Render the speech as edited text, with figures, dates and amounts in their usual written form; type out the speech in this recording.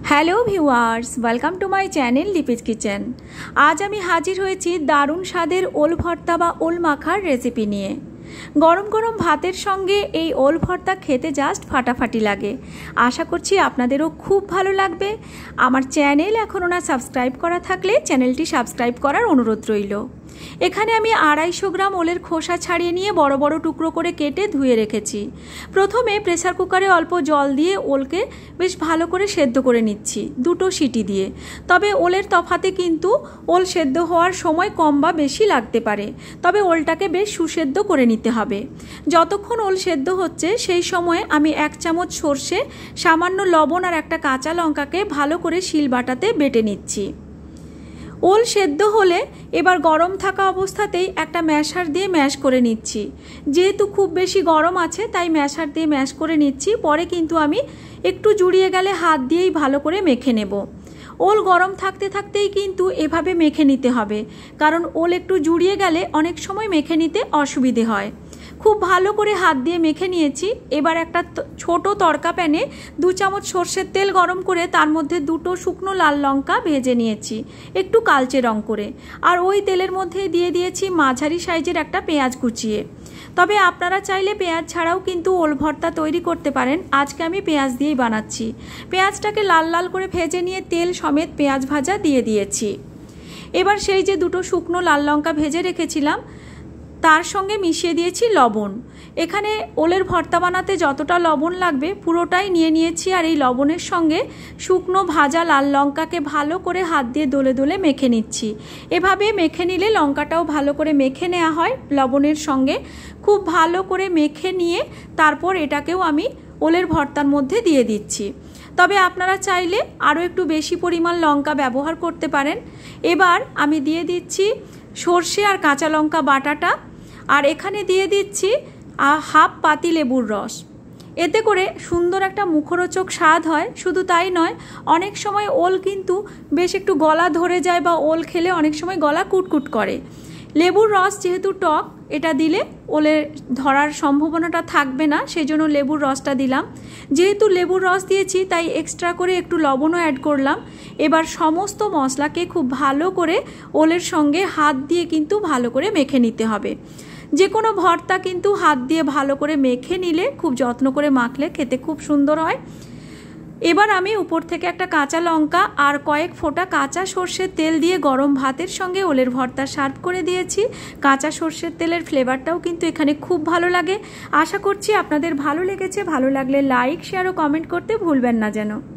Hello viewers, welcome to my channel Lipi's kitchen. আজ আমি হাজির হয়েছি দারুণ স্বাদের ওল ভর্তা বা ওল মাখার রেসিপি নিয়ে। গরম গরম ভাতের সঙ্গে এই ওল ভর্তা খেতে জাস্ট ফাটাফাটি লাগে। আশা করছি আপনাদেরও খুব ভালো লাগবে। আমার চ্যানেল এখনও না সাবস্ক্রাইব করা থাকলে চ্যানেলটি সাবস্ক্রাইব করার অনুরোধ রইল। এখানে আমি 250 গ্রাম ওলের খোসা ছাড়িয়ে নিয়ে বড় বড় টুকরো করে কেটে ধুয়ে রেখেছি। প্রথমে প্রেসার কুকারে অল্প জল দিয়ে ওলকে বেশ ভালো করে সেদ্ধ করে নিচ্ছি, 2 সিটি দিয়ে। তবে ওলের তফাতে কিন্তু ওল সেদ্ধ হওয়ার সময় কম বা বেশি লাগতে পারে, তবে ওলটাকে বেশ সুসেদ্ধ করে নিতে হবে। যতক্ষণ ওল সেদ্ধ হচ্ছে সেই সময়ে আমি 1 চামচ সর্ষে, সামান্য লবণ আর একটা কাঁচা লঙ্কাকে ভালো করে শিলবাটাতে বেটে নিচ্ছি। ওল সেদ্ধ হলে এবার গরম থাকা অবস্থাতেই একটা ম্যাশার দিয়ে ম্যাশ করে নিচ্ছি। যেহেতু খুব বেশি গরম আছে তাই ম্যাশার দিয়ে ম্যাশ করে নিচ্ছি। পরে কিন্তু আমি একটু জুড়িয়ে গেলে হাত দিয়েই ভালো করে মেখে নেব। ওল গরম থাকতে থাকতেই কিন্তু এভাবে মেখে নিতে হবে, কারণ ওল একটু জুড়িয়ে গেলে অনেক সময় মেখে নিতে অসুবিধে হয়। খুব ভালো করে হাত দিয়ে মেখে নিয়েছি। এবার একটা ছোট তড়কা প্যানে 2 চামচ সর্ষের তেল গরম করে তার মধ্যে 2 শুকনো লাল লঙ্কা ভেজে নিয়েছি একটু কালচে রং করে। আর ওই তেলের মধ্যে দিয়ে দিয়েছি মাঝারি সাইজের একটা পেঁয়াজ কুচিয়ে। তবে আপনারা চাইলে পেঁয়াজ ছাড়াও কিন্তু ওল ভর্তা তৈরি করতে পারেন। আজকে আমি পেঁয়াজ দিয়েই বানাচ্ছি। পেঁয়াজটাকে লাল লাল করে ভেজে নিয়ে তেল সমেত পেঁয়াজ ভাজা দিয়ে দিয়েছি। এবার সেই যে 2 শুকনো লাল লঙ্কা ভেজে রেখেছিলাম তার সঙ্গে মিশিয়ে দিয়েছি লবণ। এখানে ওলের ভর্তা বানাতে যতটা লবণ লাগবে পুরোটাই নিয়ে নিয়েছি। আর এই লবণের সঙ্গে শুকনো ভাজা লাল লঙ্কাকে ভালো করে হাত দিয়ে দোলে দোলে মেখে নিচ্ছি। এভাবে মেখে নিলে লঙ্কাটাও ভালো করে মেখে নেওয়া হয় লবণের সঙ্গে। খুব ভালো করে মেখে নিয়ে তারপর এটাকেও আমি ওলের ভর্তার মধ্যে দিয়ে দিচ্ছি। তবে আপনারা চাইলে আরও একটু বেশি পরিমাণ লঙ্কা ব্যবহার করতে পারেন। এবার আমি দিয়ে দিচ্ছি সর্ষে আর কাঁচা লঙ্কা বাটাটা, আর এখানে দিয়ে দিচ্ছি হাফ পাতি লেবুর রস। এতে করে সুন্দর একটা মুখরোচক স্বাদ হয়। শুধু তাই নয়, অনেক সময় ওল কিন্তু বেশ একটু গলা ধরে যায় বা ওল খেলে অনেক সময় গলা কুটকুট করে। লেবুর রস যেহেতু টক, এটা দিলে ওলের ধরার সম্ভাবনাটা থাকবে না, সেজন্য লেবুর রসটা দিলাম। যেহেতু লেবুর রস দিয়েছি তাই এক্সট্রা করে একটু লবণও অ্যাড করলাম। এবার সমস্ত মশলাকে খুব ভালো করে ওলের সঙ্গে হাত দিয়ে কিন্তু ভালো করে মেখে নিতে হবে। যে কোনো ভর্তা কিন্তু হাত দিয়ে ভালো করে মেখে নিলে, খুব যত্ন করে মাখলে খেতে খুব সুন্দর হয়। এবার আমি উপর থেকে একটা কাঁচা লঙ্কা আর কয়েক ফোঁটা কাঁচা সর্ষের তেল দিয়ে গরম ভাতের সঙ্গে ওলের ভর্তা সার্ভ করে দিয়েছি। কাঁচা সর্ষের তেলের ফ্লেভারটাও কিন্তু এখানে খুব ভালো লাগে। আশা করছি আপনাদের ভালো লেগেছে। ভালো লাগলে লাইক, শেয়ার ও কমেন্ট করতে ভুলবেন না যেন।